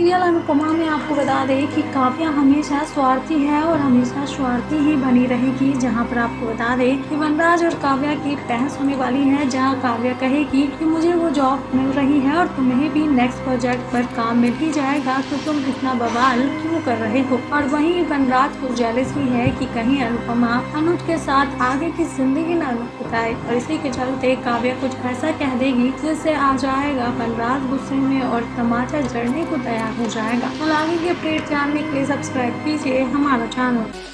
Serial Anupama में आपको बता दें कि काव्या हमेशा स्वार्थी है और हमेशा स्वार्थी ही बनी रहेगी। जहां पर आपको बता दें कि वनराज और काव्या की बहस होने वाली है, जहां काव्या कहेगी कि मुझे वो जॉब मिल रही है और तुम्हें भी नेक्स्ट प्रोजेक्ट पर काम मिल ही जाएगा, तो तुम इतना बवाल क्यों कर रहे हो। और वहीं वनराज को जेलसी है कि कहीं अनुपमा अनुज के साथ आगे की जिंदगी न बिताए, और इसी के चलते काव्या कुछ ऐसा कह देगी जिससे आ जाएगा वनराज गुस्से में और तमाचा जड़ने को तैयार हो जाएगा। तो आगे की अपडेट जानने के लिए सब्सक्राइब कीजिए हमारा चैनल।